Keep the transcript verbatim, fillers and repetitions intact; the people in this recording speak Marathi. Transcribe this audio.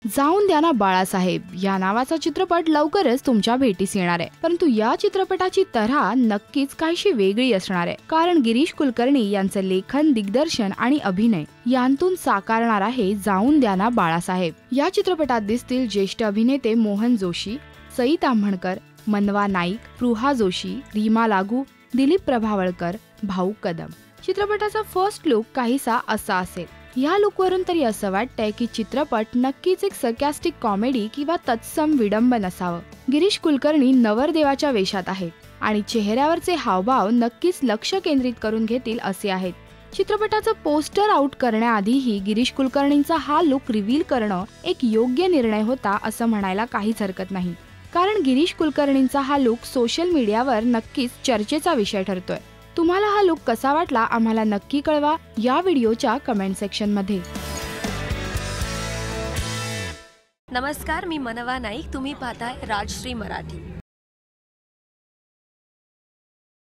जाऊन द्या ना बाळासाहेब या नावाचा चित्रपट लवकरच तुमच्या भेटीस येणार आहे, परंतु या चित्रपटाची तऱ्हा नक्कीच काहीशी वेगळी असणार आहे, कारण गिरीश कुलकर्णी यांचे लेखन, दिग्दर्शन आणि अभिनय यांतून साकारणार आहे जाऊन द्या ना बाळासाहेब। या चित्रपटात दिसतील ज्येष्ठ अभिनेते मोहन जोशी, सई ताम्हणकर, मनवा नाईक, पृहा जोशी, रीमा लागू, दिलीप प्रभावळकर, भाऊ कदम। चित्रपटाचा फर्स्ट लुक काहीसा असा असेल। या लुकवरून तरी असं वाटतंय की चित्रपट नक्कीच एक सरकास्टिक कॉमेडी किंवा तत्सम विडंबन असावं। गिरीश कुलकर्णी नवरदेवाच्या वेशात आहेत आणि चेहऱ्यावरचे हावभाव नक्कीच लक्ष केंद्रित करून घेतील असे आहेत। चित्रपटाचं पोस्टर आउट करण्याआधीही गिरीश कुलकर्णींचा हा लुक रिव्हील करणं एक योग्य निर्णय होता असं म्हणायला काहीच हरकत नाही, कारण गिरीश कुलकर्णींचा हा लुक सोशल मीडियावर नक्कीच चर्चेचा विषय ठरतोय। तुम्हाला हा लुक कसा वाटला आम्हाला नक्की कळवा या व्हिडिओच्या कमेंट सेक्शन मध्ये। नमस्कार, मी मनवा नाईक, तुम्ही पाहताय राजश्री मराठी।